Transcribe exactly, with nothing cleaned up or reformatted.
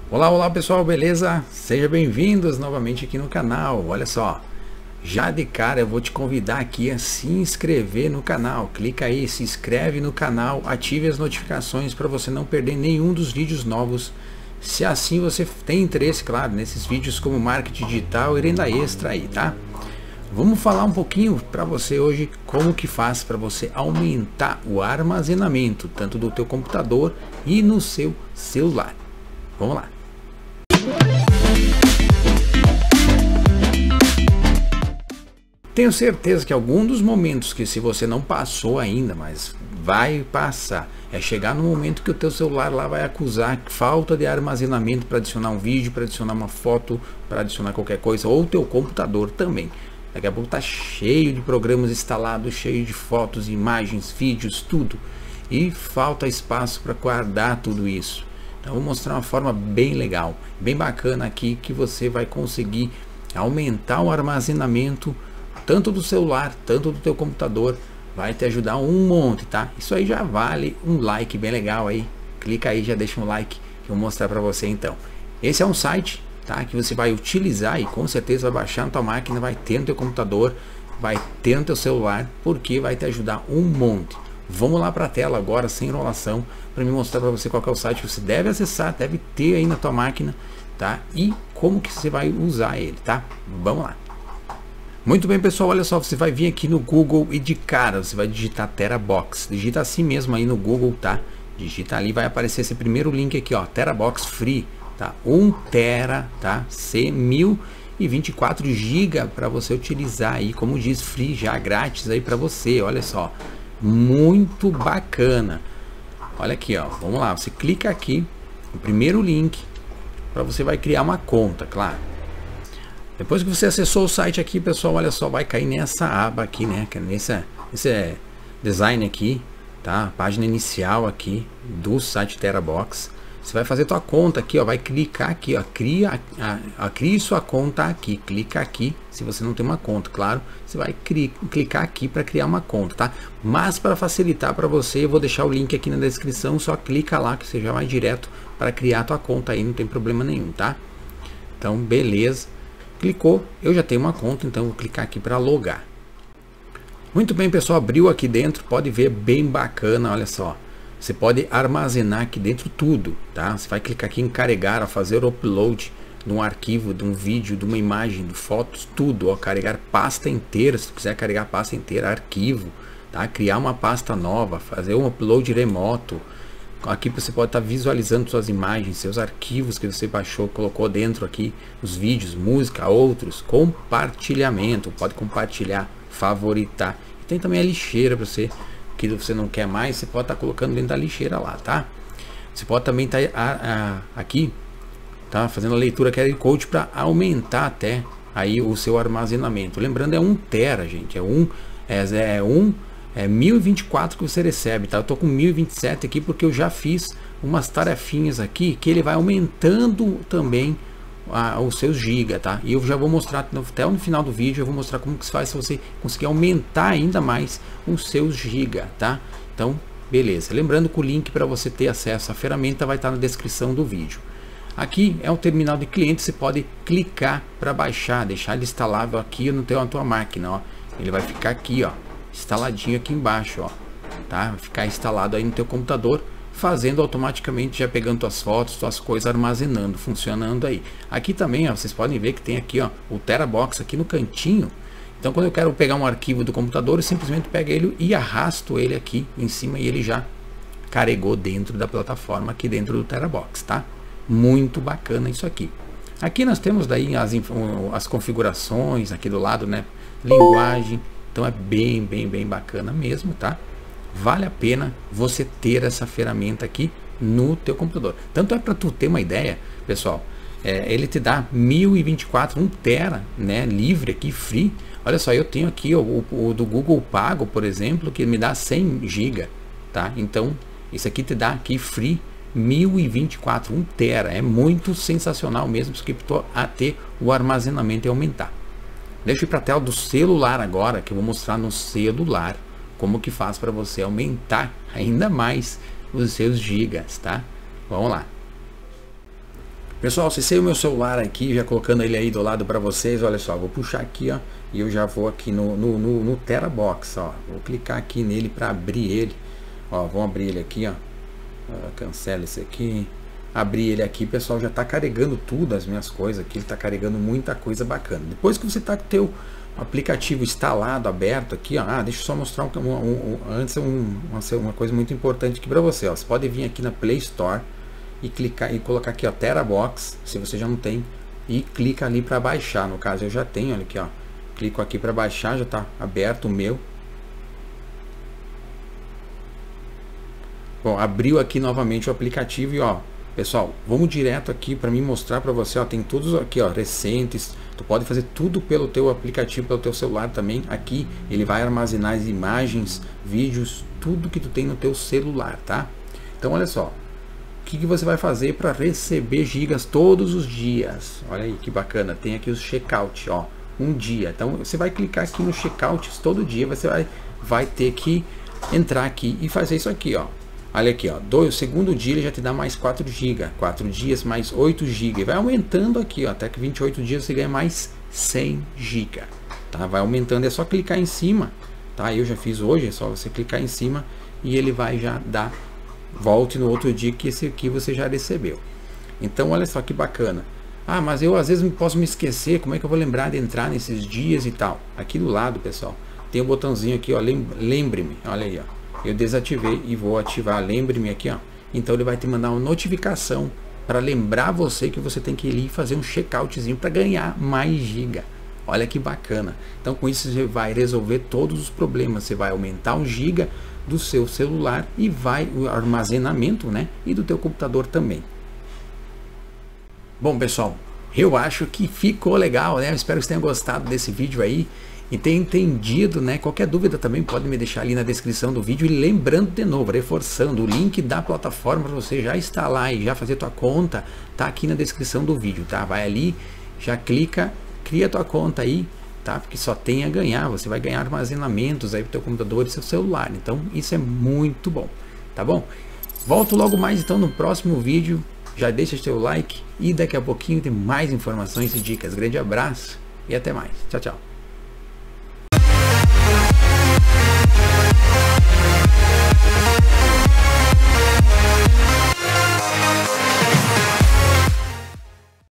Olá, olá pessoal, beleza? Sejam bem-vindos novamente aqui no canal. Olha só, já de cara eu vou te convidar aqui a se inscrever no canal. Clica aí, se inscreve no canal, ative as notificações para você não perder nenhum dos vídeos novos. Se assim você tem interesse, claro, nesses vídeos como marketing digital e renda extra aí, tá? Vamos falar um pouquinho para você hoje como que faz para você aumentar o armazenamento tanto do teu computador e no seu celular. Vamos lá. Tenho certeza que algum dos momentos que se você não passou ainda, mas vai passar, é chegar no momento que o teu celular lá vai acusar falta de armazenamento para adicionar um vídeo, para adicionar uma foto, para adicionar qualquer coisa, ou o teu computador também. Daqui a pouco tá cheio de programas instalados, cheio de fotos, imagens, vídeos, tudo. E falta espaço para guardar tudo isso. Então eu vou mostrar uma forma bem legal, bem bacana aqui, que você vai conseguir aumentar o armazenamento tanto do celular, tanto do teu computador. Vai te ajudar um monte, tá? Isso aí já vale um like bem legal aí. Clica aí, já deixa um like que eu vou mostrar para você então. Esse é um site, tá? Que você vai utilizar e com certeza vai baixar na tua máquina, vai ter no teu computador, vai ter no teu celular, porque vai te ajudar um monte. Vamos lá para a tela agora, sem enrolação, para me mostrar para você qual que é o site que você deve acessar, deve ter aí na tua máquina, tá? E como que você vai usar ele, tá? Vamos lá. Muito bem, pessoal, olha só, você vai vir aqui no Google e de cara você vai digitar TeraBox. Digita assim mesmo aí no Google, tá? Digita ali, vai aparecer esse primeiro link aqui, ó, TeraBox Free, tá? um tera, tá? C mil e vinte e quatro gigas para você utilizar aí, como diz, free já grátis aí para você. Olha só, muito bacana. Olha aqui, ó, vamos lá, você clica aqui no primeiro link para você vai criar uma conta, claro. Depois que você acessou o site aqui, pessoal, olha só, vai cair nessa aba aqui, né? Que é nesse, esse design aqui, tá? A página inicial aqui do site TeraBox. Você vai fazer tua conta aqui, ó, vai clicar aqui, ó, cria, a, a, crie sua conta aqui, clica aqui, se você não tem uma conta, claro, você vai cri, clicar aqui para criar uma conta, tá? Mas para facilitar para você, eu vou deixar o link aqui na descrição, só clica lá que você já vai direto para criar tua conta aí, não tem problema nenhum, tá? Então, beleza. Clicou, eu já tenho uma conta, então vou clicar aqui para logar. Muito bem, pessoal, abriu aqui dentro, pode ver, bem bacana, olha só. Você pode armazenar aqui dentro tudo, tá? Você vai clicar aqui em carregar, a fazer o upload de um arquivo, de um vídeo, de uma imagem, de fotos, tudo, ó, carregar pasta inteira, se quiser carregar pasta inteira, arquivo, tá? Criar uma pasta nova, fazer um upload remoto. Aqui você pode estar visualizando suas imagens, seus arquivos que você baixou, colocou dentro aqui, os vídeos, música, outros, compartilhamento, pode compartilhar, favoritar. E tem também a lixeira para você, que você não quer mais, você pode estar colocando dentro da lixeira lá, tá? Você pode também estar a, a, aqui, tá? Fazendo a leitura Q R Code para aumentar até aí o seu armazenamento. Lembrando, é um tera, gente, é um, é, é um É mil e vinte e quatro que você recebe, tá? Eu tô com mil e vinte e sete aqui porque eu já fiz umas tarefinhas aqui que ele vai aumentando também a, os seus gigas, tá? E eu já vou mostrar até no final do vídeo, eu vou mostrar como que se faz se você conseguir aumentar ainda mais os seus gigas, tá? Então, beleza. Lembrando que o link para você ter acesso à ferramenta vai estar na descrição do vídeo. Aqui é o terminal de cliente, você pode clicar para baixar, deixar ele instalável aqui no teu, na tua máquina, ó. Ele vai ficar aqui, ó, instaladinho aqui embaixo, ó, tá? Vai ficar instalado aí no teu computador, fazendo automaticamente, já pegando tuas fotos, tuas coisas, armazenando, funcionando aí. Aqui também, ó, vocês podem ver que tem aqui, ó, o TeraBox aqui no cantinho. Então, quando eu quero pegar um arquivo do computador, eu simplesmente pego ele e arrasto ele aqui em cima e ele já carregou dentro da plataforma aqui dentro do TeraBox, tá? Muito bacana isso aqui. Aqui nós temos daí as, as configurações aqui do lado, né? Linguagem. Então é bem, bem, bem bacana mesmo, tá? Vale a pena você ter essa ferramenta aqui no teu computador. Tanto é para tu ter uma ideia, pessoal, é, ele te dá mil e vinte e quatro, um tera, né? Livre aqui, free. Olha só, eu tenho aqui ó, o, o do Google Pago, por exemplo, que me dá cem gigas, tá? Então, isso aqui te dá aqui free mil e vinte e quatro, um tera. É muito sensacional mesmo, porque tu a ter o armazenamento e aumentar. Deixa eu ir para a tela do celular agora, que eu vou mostrar no celular como que faz para você aumentar ainda mais os seus gigas, tá? Vamos lá. Pessoal, acessei o meu celular aqui, já colocando ele aí do lado para vocês. Olha só, vou puxar aqui, ó, e eu já vou aqui no, no, no, no Terabox, ó. Vou clicar aqui nele para abrir ele. Ó, vamos abrir ele aqui, ó. Uh, cancela esse aqui. Abrir ele aqui, pessoal, já está carregando tudo, as minhas coisas aqui. Ele está carregando muita coisa bacana. Depois que você está com o teu aplicativo instalado, aberto aqui, ó. Ah, deixa eu só mostrar um, um, um, antes um, uma, uma coisa muito importante aqui para você, ó. Você pode vir aqui na Play Store e clicar e colocar aqui, ó, Terabox, se você já não tem, e clica ali para baixar. No caso eu já tenho, olha aqui, ó. Clico aqui para baixar, já está aberto o meu. Bom, abriu aqui novamente o aplicativo e ó, pessoal, vamos direto aqui para mim mostrar para você, ó, tem todos aqui, ó, recentes. Tu pode fazer tudo pelo teu aplicativo, pelo teu celular também. Aqui ele vai armazenar as imagens, vídeos, tudo que tu tem no teu celular, tá? Então olha só, o que, que você vai fazer para receber gigas todos os dias? Olha aí que bacana, tem aqui os checkout, ó, um dia. Então você vai clicar aqui no checkout todo dia, você vai, vai ter que entrar aqui e fazer isso aqui, ó. Olha aqui, ó, do, o segundo dia ele já te dá mais quatro gigas, quatro dias mais oito gigas, vai aumentando aqui, ó, até que vinte e oito dias você ganha mais cem gigas, tá? Vai aumentando, é só clicar em cima, tá? Eu já fiz hoje, é só você clicar em cima e ele vai já dar, volte no outro dia que esse aqui você já recebeu. Então olha só que bacana. Ah, mas eu às vezes posso me esquecer, como é que eu vou lembrar de entrar nesses dias e tal? Aqui do lado, pessoal, tem um botãozinho aqui, ó, lembre-me, olha aí, ó. Eu desativei e vou ativar, lembre-me aqui, ó. Então ele vai te mandar uma notificação para lembrar você que você tem que ir fazer um checkoutzinho para ganhar mais giga. Olha que bacana. Então com isso você vai resolver todos os problemas. Você vai aumentar o giga do seu celular e vai o armazenamento, né? E do teu computador também. Bom, pessoal, eu acho que ficou legal, né? Eu espero que vocês tenham gostado desse vídeo aí e tenha entendido, né? Qualquer dúvida também pode me deixar ali na descrição do vídeo. E lembrando de novo, reforçando, o link da plataforma para você já instalar e já fazer tua conta tá aqui na descrição do vídeo, tá? Vai ali, já clica, cria tua conta aí, tá? Porque só tem a ganhar, você vai ganhar armazenamentos aí pro teu computador e seu celular. Então isso é muito bom, tá bom? Volto logo mais então no próximo vídeo. Já deixa seu like e daqui a pouquinho tem mais informações e dicas. Grande abraço e até mais. Tchau, tchau.